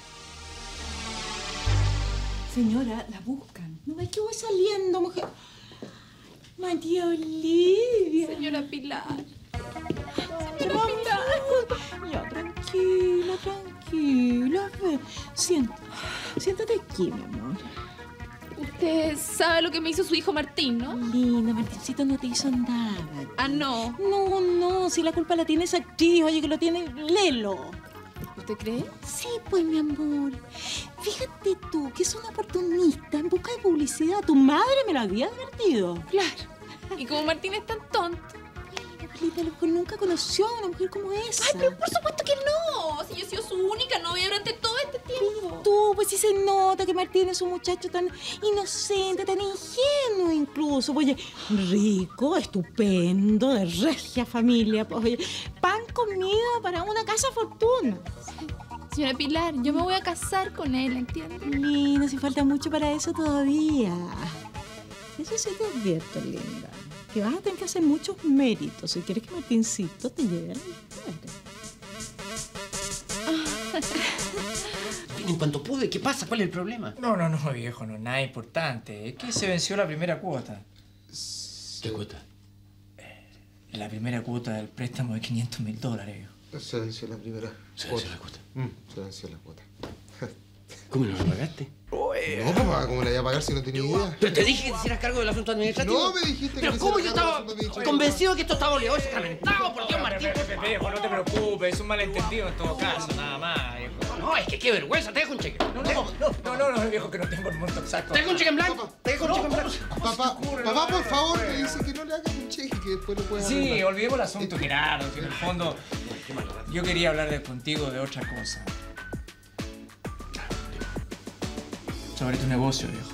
Señora, la buscan. ¿No ves que voy saliendo, mujer? María Olivia. Señora Pilar. Señora Pilar. Ya, tranquila, tranquila. Ven, siéntate. Siéntate aquí, mi amor. Usted sabe lo que me hizo su hijo Martín, ¿no? Linda, Martincito no te hizo nada. Ah, no. No, no, si la culpa la tiene esa actriz, oye, que lo tiene Lelo. ¿Usted cree? Sí, pues, mi amor. Fíjate tú, que es una oportunista en busca de publicidad. Tu madre me lo había advertido. Claro. Y como Martín es tan tonto. Lita, a lo mejor nunca conoció a una mujer como esa. Ay, pero por supuesto que no. Si yo he sido su única novia durante todo este tiempo. Tú, pues sí se nota que Martín es un muchacho tan inocente, tan ingenuo incluso. Oye, rico, estupendo, de regia familia. Pues, oye, pan comido para una casa fortuna. Sí. Señora Pilar, yo me voy a casar con él, ¿entiende? Linda, si falta mucho para eso todavía. Eso sí te advierto, linda. Que vas a tener que hacer muchos méritos si quieres que Martincito te lleve a la victoria. En cuanto pude, ¿qué pasa? ¿Cuál es el problema? No, no, no, viejo, no, nada importante. Es que se venció la primera cuota. ¿Qué cuota? La primera cuota del préstamo de quinientos mil dólares, viejo. Se venció la primera Se cuota. venció la cuota. Mm, se venció la cuota. ¿Cómo no la pagaste? No, papá, ¿cómo la iba a pagar si no tenía idea? Pero te dije que te hicieras cargo del asunto administrativo. No, me dijiste que Pero me ¿cómo yo hiciera cargo estaba del asunto administrativo? convencido de que esto estaba oleado y sacramentado? Por Dios, Martín. Viejo, no te preocupes, es un malentendido en todo caso, nada más, viejo. No, es que qué vergüenza. Te dejo un cheque. No, no, no, no, no, viejo, que no tengo el monto exacto. Te dejo un cheque en blanco. Te dejo un cheque en blanco. Papá, papá, por favor, me dice que no le hagas un cheque, que después lo puedas Sí, arreglar. olvidemos el asunto, Gerardo, que en el fondo yo quería hablar de contigo de otra cosa. Sobre tu negocio, viejo.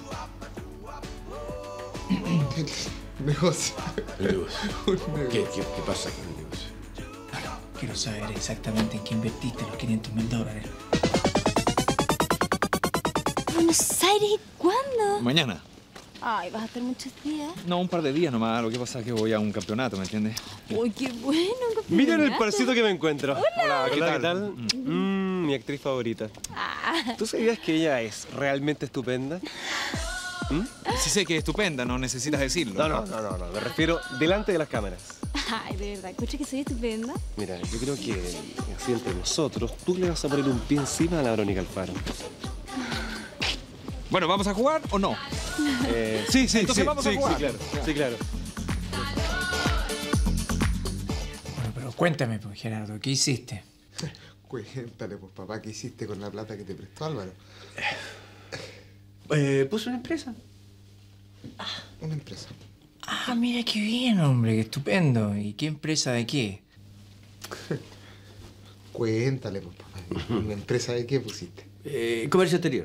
Negocio. El negocio. ¿Qué, qué, ¿Qué pasa con el negocio? Quiero saber exactamente en qué invertiste los quinientos mil dólares. ¿Buenos Aires y cuándo? Mañana. Ay, ¿vas a estar muchos días? No, un par de días nomás. Lo que pasa es que voy a un campeonato, ¿me entiendes? Uy, qué bueno. un Miren el campeonato. parcito que me encuentro. Hola. Hola, ¿qué Hola, tal? ¿qué tal? Mm, mi actriz favorita. Ah. ¿Tú sabías que ella es realmente estupenda? ¿Mm? Sí sé que es estupenda, no necesitas decirlo. No, no, no, no, no. Me refiero delante de las cámaras. Ay, de verdad, escucha que soy estupenda. Mira, yo creo que así entre nosotros, tú le vas a poner un pie encima a la Verónica Alfaro. Bueno, ¿vamos a jugar o no? Eh, Sí, sí, entonces sí, vamos sí, a jugar. sí, claro. Sí, claro. Bueno, pero cuéntame, pues, Gerardo, ¿qué hiciste? Cuéntale, pues, papá, ¿qué hiciste con la plata que te prestó Álvaro? Eh, puse una empresa. Una empresa. Ah, mira qué bien, hombre, qué estupendo. ¿Y qué empresa de qué? Cuéntale, pues, papá. ¿Una empresa de qué pusiste? Eh, comercio exterior.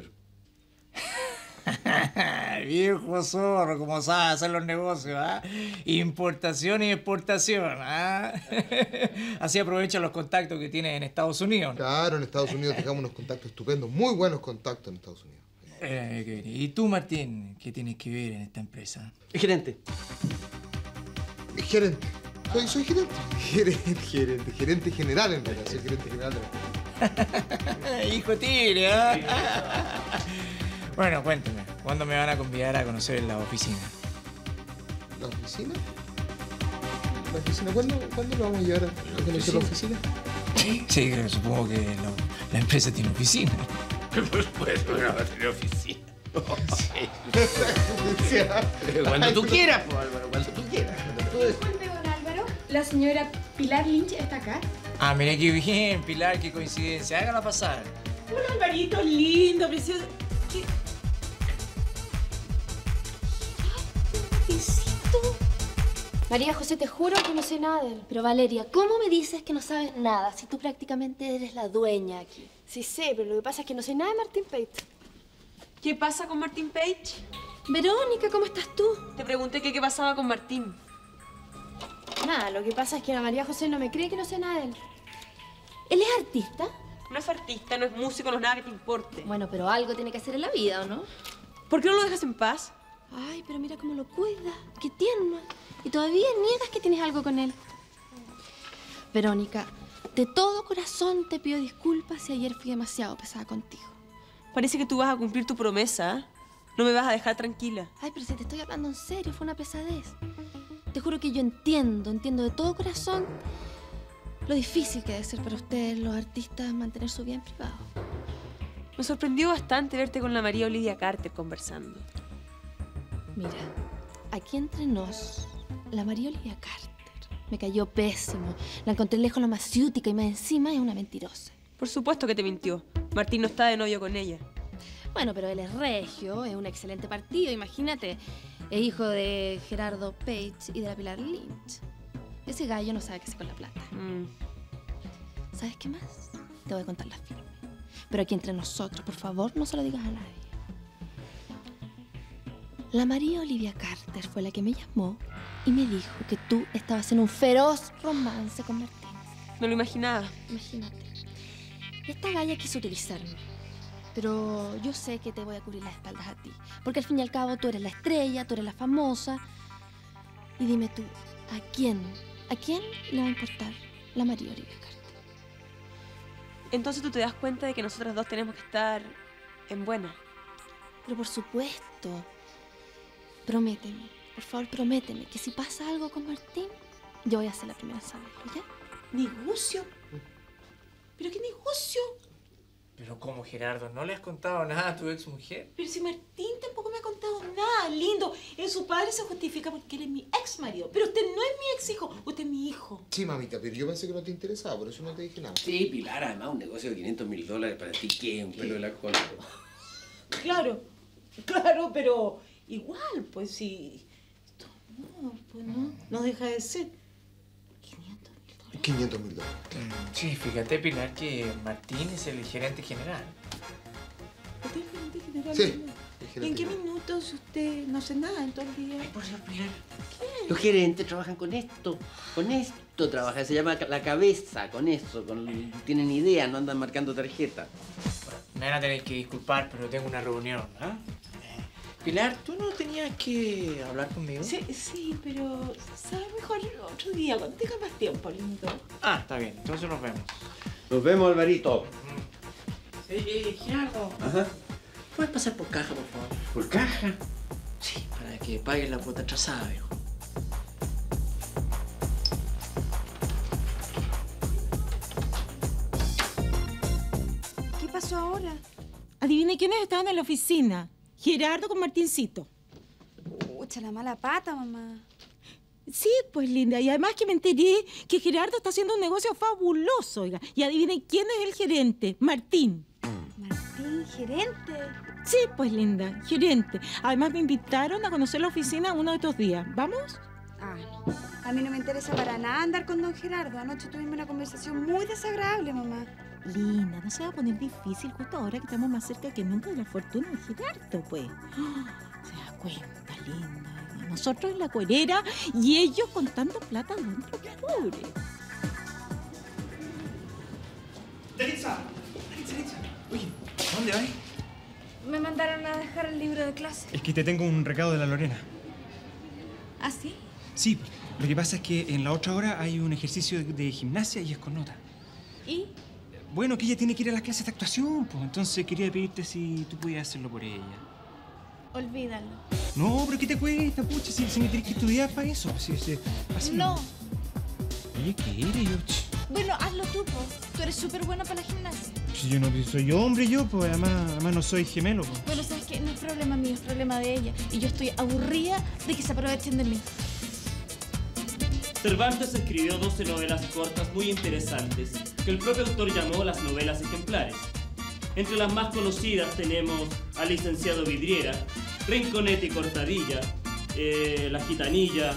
Viejo zorro, como sabe hacer los negocios, ¿ah? Importación y exportación, ¿ah? Así aprovecha los contactos que tienes en Estados Unidos, ¿no? Claro, en Estados Unidos dejamos unos contactos estupendos, muy buenos contactos en Estados Unidos. Eh, qué bien. ¿Y tú, Martín, qué tienes que ver en esta empresa? Gerente. Gerente. Soy, soy gerente. Gerente, gerente, gerente general en realidad. Soy gerente general de la empresa. Hijo tigre, ¿ah? Bueno, cuéntame, ¿cuándo me van a convidar a conocer la oficina? ¿La oficina? la oficina. ¿Cuándo, ¿cuándo lo vamos a llevar a conocer la oficina? Sí, supongo que la, la empresa tiene oficina. Por supuesto que no va a tener oficina. Pero cuando tú quieras, pues, Álvaro, cuando tú quieras. Cuando tú... Disculpe, don Álvaro. ¿La señora Pilar Lynch está acá? Ah, mira qué bien, Pilar, qué coincidencia. Hágala pasar. Un Alvarito lindo, precioso. ¿Qué? Martincito. María José, te juro que no sé nada de él. Pero Valeria, ¿cómo me dices que no sabes nada si tú prácticamente eres la dueña aquí? Sí sé, pero lo que pasa es que no sé nada de Martín Page. ¿Qué pasa con Martín Page? Verónica, ¿cómo estás tú? Te pregunté que qué pasaba con Martín. Nada, lo que pasa es que la María José no me cree que no sé nada de él. ¿Él es artista? No es artista, no es músico, no es nada que te importe. Bueno, pero algo tiene que hacer en la vida, ¿o no? ¿Por qué no lo dejas en paz? Ay, pero mira cómo lo cuida. Qué tierno. Y todavía niegas que tienes algo con él. Verónica, de todo corazón te pido disculpas si ayer fui demasiado pesada contigo. Parece que tú vas a cumplir tu promesa, ¿eh? No me vas a dejar tranquila. Ay, pero si te estoy hablando en serio, fue una pesadez. Te juro que yo entiendo, entiendo de todo corazón lo difícil que debe ser para ustedes, los artistas, mantener su vida en privado. Me sorprendió bastante verte con la María Olivia Carter conversando. Mira, aquí entre nos, la María Olivia Carter me cayó pésimo. La encontré lejos lo más ciútica y más encima es una mentirosa. Por supuesto que te mintió. Martín no está de novio con ella. Bueno, pero él es regio, es un excelente partido, imagínate. Es hijo de Gerardo Page y de la Pilar Lynch. Ese gallo no sabe qué hacer con la plata. Mm. ¿Sabes qué más? Te voy a contar la firme. Pero aquí entre nosotros, por favor, no se lo digas a nadie. La María Olivia Carter fue la que me llamó y me dijo que tú estabas en un feroz romance con Martín. No lo imaginaba. Imagínate. Esta galla quiso utilizarme. Pero yo sé que te voy a cubrir las espaldas a ti. Porque al fin y al cabo tú eres la estrella, tú eres la famosa. Y dime tú, ¿a quién? ¿A quién le va a importar la María Olivia Carter? Entonces tú te das cuenta de que nosotras dos tenemos que estar en buena. Pero por supuesto. Prométeme, por favor, prométeme que si pasa algo con Martín, yo voy a ser la primera en saberlo, ¿ya? ¿Negocio? ¿Pero qué negocio? Pero ¿cómo, Gerardo? ¿No le has contado nada a tu ex mujer? Pero si Martín tampoco me ha contado nada, lindo. En su padre se justifica porque él es mi ex marido. Pero usted no es mi ex hijo, usted es mi hijo. Sí, mamita, pero yo pensé que no te interesaba, por eso no te dije nada. Sí, Pilar, además un negocio de quinientos mil dólares para ti, ¿qué? Un pelo de la cola. Claro, claro, pero igual, pues sí. Esto no, pues no, no deja de ser. quinientos mil dólares. Sí, fíjate, Pilar, que Martín es el gerente general. ¿Usted es gerente general? Sí. ¿Y en qué minutos usted no hace nada en todo el día? Ay, por Dios, Pilar. ¿Qué? Los gerentes trabajan con esto. Con esto trabajan. Se llama la cabeza, con eso. Con... Tienen idea, no andan marcando tarjeta. Me van a tener que disculpar, pero tengo una reunión, ¿ah? Pilar, ¿tú no tenías que hablar conmigo? Sí, sí, pero ¿sabes? Mejor otro día, cuando tenga más tiempo, lindo. Ah, está bien. Entonces nos vemos. Nos vemos, Alvarito. Eh, Gerardo. Ajá. ¿Puedes pasar por caja, por favor? ¿Por caja? Sí, para que paguen la cuota atrasada, viejo. ¿Qué pasó ahora? Adivine quiénes estaban en la oficina. Gerardo con Martincito. Pucha, la mala pata, mamá. Sí, pues linda. Y además que me enteré que Gerardo está haciendo un negocio fabuloso, oiga. Y adivinen quién es el gerente. Martín. ¿Martín, gerente? Sí, pues linda, gerente. Además me invitaron a conocer la oficina uno de estos días. ¿Vamos? Ah, no. A mí no me interesa para nada andar con don Gerardo. Anoche tuvimos una conversación muy desagradable, mamá. Linda, no se va a poner difícil justo ahora que estamos más cerca que nunca de la fortuna de Gerardo, pues. Se da cuenta, linda. Nosotros en la cuerera y ellos contando plata dentro de pobre. Daritza, Daritza, Daritza. Oye, ¿a dónde vas? Me mandaron a dejar el libro de clase. Es que te tengo un recado de la Lorena. ¿Ah, sí? Sí, lo que pasa es que en la otra hora hay un ejercicio de, de gimnasia y es con nota. ¿Y? Bueno, que ella tiene que ir a las clases de actuación, pues. Entonces quería pedirte si tú podías hacerlo por ella. Olvídalo. No, pero ¿qué te cuesta, pucha? Si, si me tienes que estudiar para eso. Si, si, así. No, Oye, ¿qué eres yo? Bueno, hazlo tú, po. Tú eres súper buena para la gimnasia. Si yo no soy hombre, yo, pues además, además no soy gemelo, pues. Bueno, ¿sabes qué? No es problema mío, es problema de ella. Y yo estoy aburrida de que se aprovechen de mí. Cervantes escribió doce novelas cortas muy interesantes que el propio autor llamó las novelas ejemplares. Entre las más conocidas tenemos al licenciado Vidriera, Rinconete y Cortadilla, eh, La Gitanilla.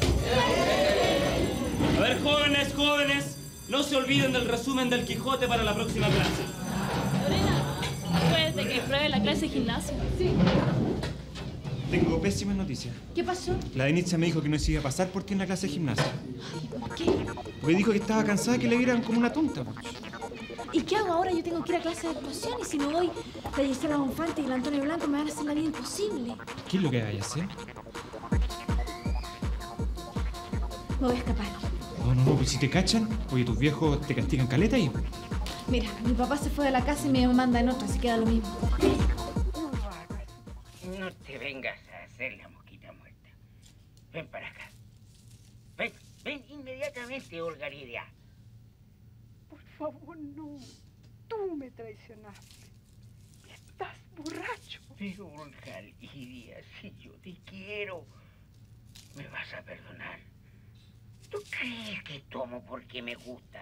A ver, jóvenes, jóvenes, no se olviden del resumen del Quijote para la próxima clase. Lorena, acuérdate que pruebe la clase de gimnasio. Sí. Tengo pésimas noticias. ¿Qué pasó? La Denitza me dijo que no se iba a pasar por ti en la clase de gimnasia. ¿Por qué? Me dijo que estaba cansada de que le vieran como una tonta. ¿Y qué hago ahora? Yo tengo que ir a clase de actuación y si no voy, la Gisela Bonfante y el Antonio Blanco me van a hacer la vida imposible. ¿Qué es lo que vayas a hacer? Me voy a escapar. No, no, no, pues si te cachan, oye, tus viejos te castigan caleta y... Mira, mi papá se fue de la casa y me manda en otra, así queda lo mismo. No te vengas a hacer la mosquita muerta. Ven para acá. Ven, ven inmediatamente, Olga Lidia. Por favor, no. Tú me traicionaste. Estás borracho. Pero, Olga Lidia, si yo te quiero, me vas a perdonar. ¿Tú crees que tomo porque me gusta?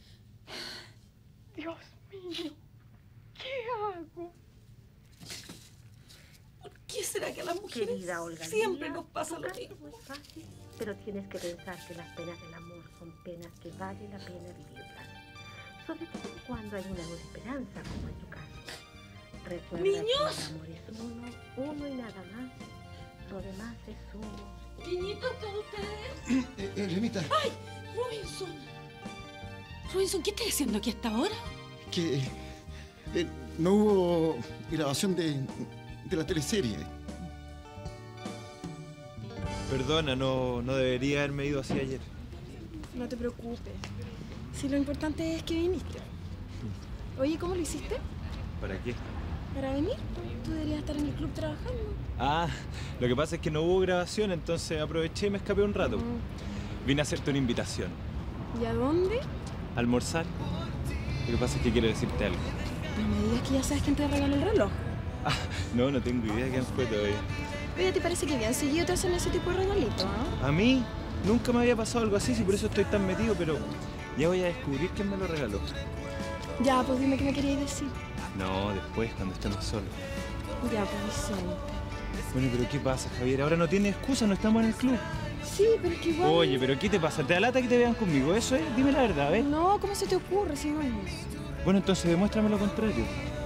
Dios mío, ¿qué hago? ¿Por qué será que a las mujeres Querida Olga siempre Lidia, nos pasa tu lo caso mismo? no es fácil, pero tienes que pensar que las penas del amor son penas que vale la pena vivirlas. Sobre todo cuando hay una nueva esperanza, como en tu caso. Recuerda ¡Niños! que el amor es uno, uno y nada más. Lo demás es uno. Niñitos, ¿están ustedes? Eh, eh, Renita, ¡Ay! ¡Robinson! Robinson, ¿qué estás haciendo aquí hasta ahora? que eh, no hubo grabación de, de la teleserie. Perdona, no, no debería haberme ido así ayer. No te preocupes. Si lo importante es que viniste. Oye, ¿cómo lo hiciste? ¿Para qué? ¿Para venir? Tú deberías estar en el club trabajando. Ah, lo que pasa es que no hubo grabación, entonces aproveché y me escapé un rato. Vine a hacerte una invitación. ¿Y a dónde? ¿A almorzar? Lo que pasa es que quiero decirte algo. No me digas que ya sabes quién te regaló el reloj. Ah, no, no tengo idea de quién fue todavía. Oye, ¿te parece que bien seguido te hacen ese tipo de regalito, ah? A mí nunca me había pasado algo así, sí, por eso estoy tan metido, pero ya voy a descubrir quién me lo regaló. Ya, pues dime qué me querías decir. No, después, cuando estemos solos. Ya, pues Vicente. Bueno, pero ¿qué pasa, Javier? Ahora no tiene excusa, no estamos en el club. Sí, pero es que igual... Oye, pero ¿qué te pasa? ¿Te da lata que te vean conmigo? ¿Eso es? Dime la verdad, ¿ves? No, ¿cómo se te ocurre si no es eso? Bueno, entonces demuéstrame lo contrario.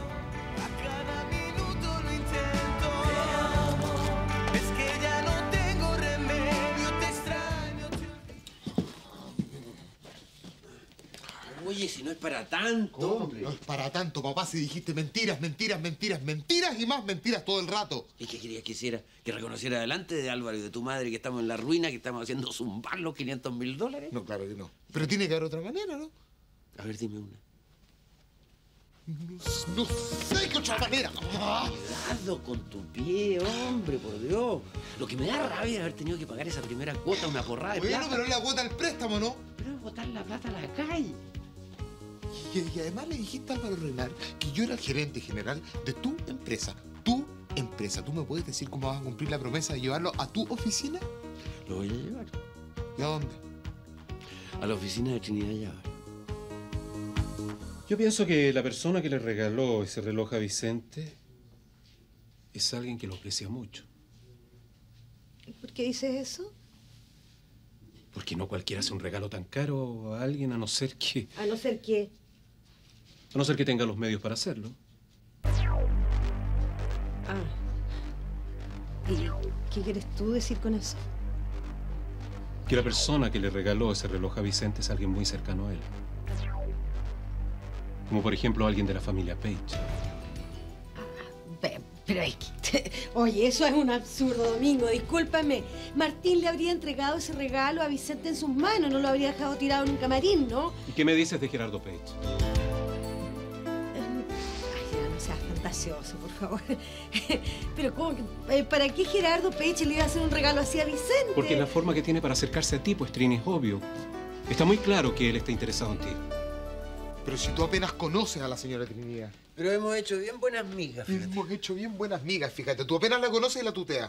Oye, si no es para tanto. ¿Cómo? No es para tanto, papá, si dijiste mentiras, mentiras, mentiras, mentiras y más mentiras todo el rato. ¿Y qué querías que hiciera? ¿Que reconociera delante de Álvaro y de tu madre que estamos en la ruina, que estamos haciendo zumbar los quinientos mil dólares? No, claro que no. Pero tiene que haber otra manera, ¿no? A ver, dime una. No, no sé qué otra manera. Ah. Cuidado con tu pie, hombre, por Dios. Lo que me da rabia es haber tenido que pagar esa primera cuota, una porrada de Bueno, plata. pero es la cuota del préstamo, ¿no? Pero es botar la plata a la calle. Y, y además le dijiste a Álvaro Renal que yo era el gerente general de tu empresa. Tu empresa. ¿Tú me puedes decir cómo vas a cumplir la promesa de llevarlo a tu oficina? Lo voy a llevar. ¿Y a dónde? A la oficina de Trinidad Llave. Yo pienso que la persona que le regaló ese reloj a Vicente es alguien que lo aprecia mucho. ¿Por qué dices eso? Porque no cualquiera hace un regalo tan caro a alguien, a no ser que... A no ser que... A no ser que tenga los medios para hacerlo. Ah. ¿Y qué quieres tú decir con eso? Que la persona que le regaló ese reloj a Vicente es alguien muy cercano a él. Como por ejemplo alguien de la familia Page. Pe- Pero es que... Oye, eso es un absurdo, Domingo. Discúlpame. Martín le habría entregado ese regalo a Vicente en sus manos. No lo habría dejado tirado en un camarín, ¿no? ¿Y qué me dices de Gerardo Page? Ay, ya, no seas fantasioso, por favor. Pero ¿cómo que, eh, ¿para qué Gerardo Page le iba a hacer un regalo así a Vicente? Porque es la forma que tiene para acercarse a ti, pues Trini, es obvio. Está muy claro que él está interesado en ti. Pero si tú apenas conoces a la señora Trinidad. Pero hemos hecho bien buenas migas, fíjate. Hemos hecho bien buenas migas, fíjate. Tú apenas la conoces y la tuteas.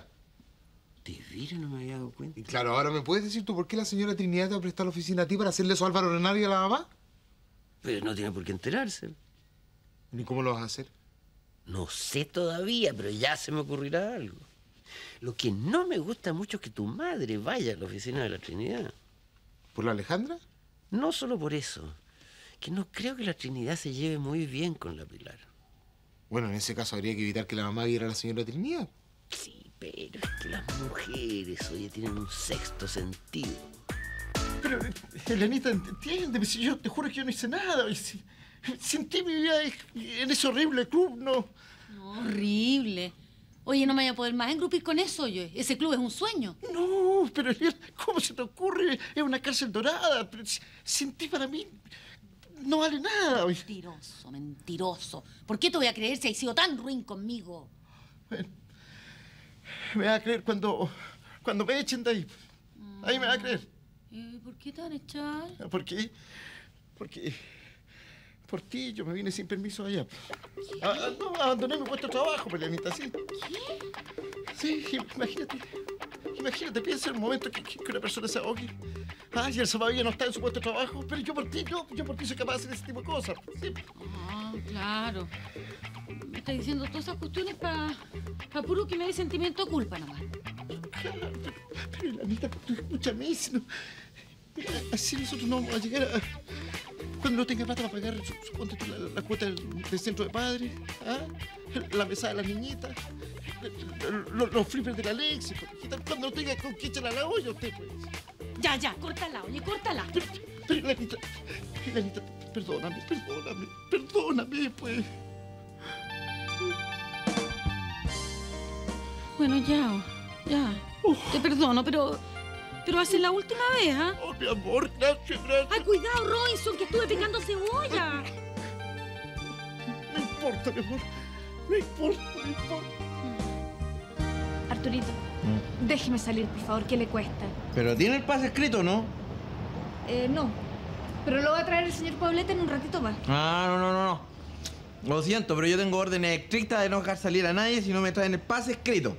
De veras no me había dado cuenta. Y claro, ahora ¿me puedes decir tú por qué la señora Trinidad te va a prestar la oficina a ti para hacerle eso a Álvaro Renal y a la mamá? Pero no tiene por qué enterarse. ¿Ni cómo lo vas a hacer? No sé todavía, pero ya se me ocurrirá algo. Lo que no me gusta mucho es que tu madre vaya a la oficina de la Trinidad. ¿Por la Alejandra? No solo por eso. Que no creo que la Trinidad se lleve muy bien con la Pilar. Bueno, en ese caso habría que evitar que la mamá viera a la señora Trinidad. Sí, pero es que las mujeres, oye, tienen un sexto sentido. Pero, Elenita, entiéndeme, si yo te juro que yo no hice nada. Si, sentí mi vida en ese horrible club, ¿no? No, horrible. Oye, no me voy a poder más engrupir con eso, oye. Ese club es un sueño. No, pero ¿cómo se te ocurre? Es una cárcel dorada. Pero, sentí para mí... No vale nada. Oye. Mentiroso, mentiroso. ¿Por qué te voy a creer si has sido tan ruin conmigo? Bueno, me va a creer cuando, cuando me echen de ahí. Ahí me va a creer. ¿Y por qué te van a echar? ¿Por qué? Porque por ti yo me vine sin permiso allá. Ah, no, abandoné mi puesto de trabajo, Pelianita, sí. ¿Qué? Sí, imagínate. Imagínate, piensa en el momento que, que una persona se ahogue. Ah, y el salvavidas no está en su puesto de trabajo. Pero yo por ti, yo, yo por ti soy capaz de hacer ese tipo de cosas. Sí. Ah, claro. Me estás diciendo todas esas cuestiones para pa puro que me dé sentimiento de culpa nomás. Claro, pero, pero Elanita, tú escúchame, si no, mira, así nosotros no vamos a llegar a... Cuando no tenga plata para pagar su, su, ponte tú, la, la cuota del, del centro de padres, ¿ah? La mesada de las niñitas, los, los flippers de la Alexi, cuando no tenga con qué echarle a la olla usted, pues. Ya, ya, córtala, oye, córtala. Pero, pero Elanita, Elanita, perdóname, perdóname, perdóname, pues. Bueno, ya, ya. Uh. Te perdono, pero... Pero hace la última vez, ¿ah? ¿eh? Oh, mi amor, gracias, gracias. Ay, cuidado, Robinson, que estuve picando cebolla. No importa, mi amor. No importa, no importa. Arturito, ¿Mm? Déjeme salir, por favor, ¿qué le cuesta? Pero tiene el pase escrito, ¿no? Eh, no. Pero lo va a traer el señor Poblete en un ratito más. Ah, no, no, no, no. Lo siento, pero yo tengo órdenes estrictas de no dejar salir a nadie si no me traen el pase escrito.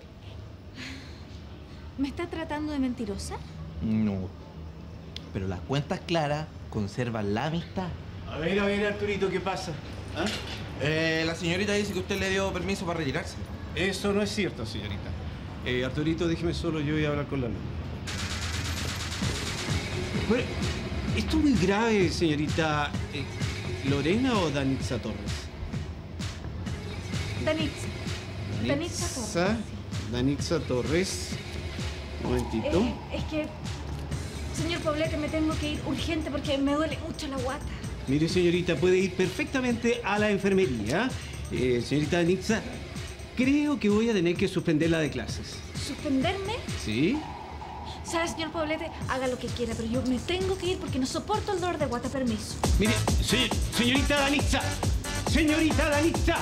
¿Me está tratando de mentirosa? No. Pero las cuentas claras conservan la amistad. A ver, a ver, Arturito, ¿qué pasa? ¿Ah? Eh, la señorita dice que usted le dio permiso para retirarse. Eso no es cierto, señorita. Eh, Arturito, déjeme solo, yo voy a hablar con la Luna. Bueno, esto es muy grave, señorita. Eh, ¿Lorena o Danitza Torres? Danitza. Danitza Torres. Danitza Torres. Un momentito. Eh, es que, señor Poblete, me tengo que ir urgente porque me duele mucho la guata. Mire, señorita, puede ir perfectamente a la enfermería. Eh, señorita Danitza, creo que voy a tener que suspenderla de clases. ¿Suspenderme? ¿Sí? ¿Sabe, señor Poblete? Haga lo que quiera, pero yo me tengo que ir porque no soporto el dolor de guata. Permiso. Mire, se, señorita Danitza. Señorita Danitza.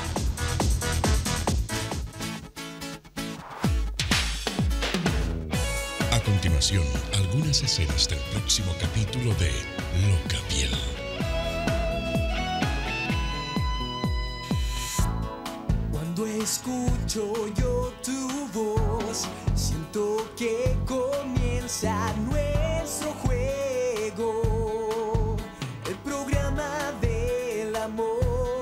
A continuación, algunas escenas del próximo capítulo de Loca Piel. Cuando escucho yo tu voz, siento que comienza nuestro juego, el programa del amor.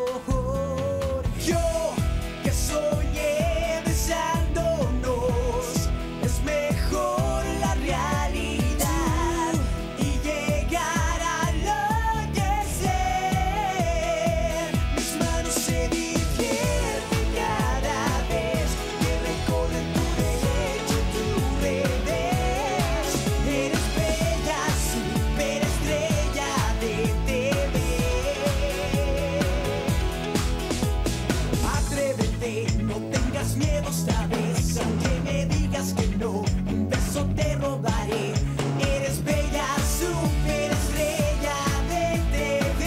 Yo que soñé besándonos, es mejor la realidad y llegar al enloquecer. Mis manos se divierten cada vez que recorren tu pecho, tu revés. Eres bella, superestrella de T V. Atrévete, no tengas miedo esta vez, aunque me digas que no, un beso te robaré. Eres bella, superestrella de T V.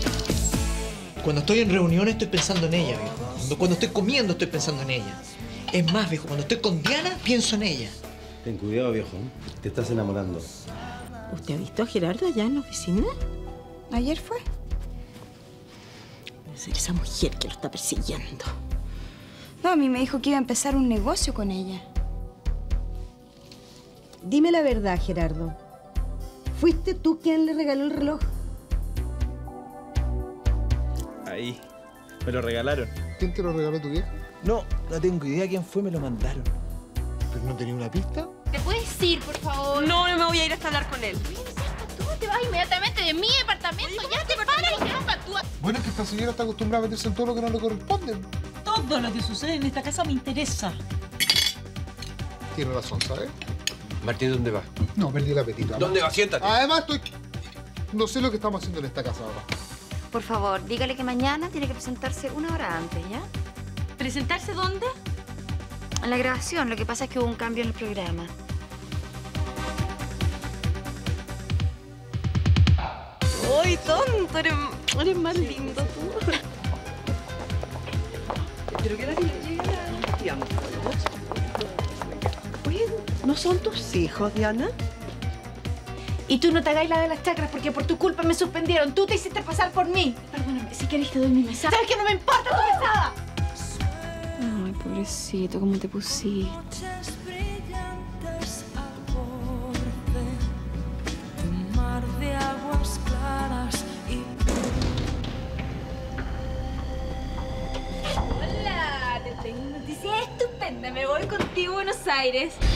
Cuando estoy en reuniones estoy pensando en ella, viejo. Cuando, cuando estoy comiendo estoy pensando en ella. Es más, viejo, cuando estoy con Diana, pienso en ella. Ten cuidado, viejo. Te estás enamorando. ¿Usted ha visto a Gerardo allá en la oficina? ¿Ayer fue? Debe ser esa mujer que lo está persiguiendo. No, a mí me dijo que iba a empezar un negocio con ella. Dime la verdad, Gerardo. ¿Fuiste tú quien le regaló el reloj? Ahí. Me lo regalaron. ¿Quién te lo regaló, tu vieja? No, no tengo idea quién fue, me lo mandaron. ¿Pero no tenía una pista? ¿Te puedes ir, por favor? No, no me voy a ir hasta hablar con él. Tú te vas inmediatamente de mi departamento. Ya te para y no actúas. Bueno, es que esta señora está acostumbrada a meterse en todo lo que no le corresponde. Todo lo que sucede en esta casa me interesa. Tiene razón, ¿sabes? Martín, ¿dónde va? No, perdí el apetito. ¿Dónde va? Siéntate. Además, estoy... No sé lo que estamos haciendo en esta casa ahora. Por favor, dígale que mañana tiene que presentarse una hora antes, ¿ya? ¿Presentarse dónde? En la grabación. Lo que pasa es que hubo un cambio en el programa. ¡Ay, tonto! Eres, eres más lindo tú. Pero que la llega la... Oye, ¿no son tus hijos, Diana? Y tú no te hagáis la de las chacras porque por tu culpa me suspendieron. Tú te hiciste pasar por mí. Perdóname, si quieres te doy mi mesada. ¿Sabes que no me importa tu mesada? Ay, pobrecito, ¿cómo te pusiste? Mar de aguas claras y... Hola, te tengo noticias estupendas. Me voy contigo a Buenos Aires.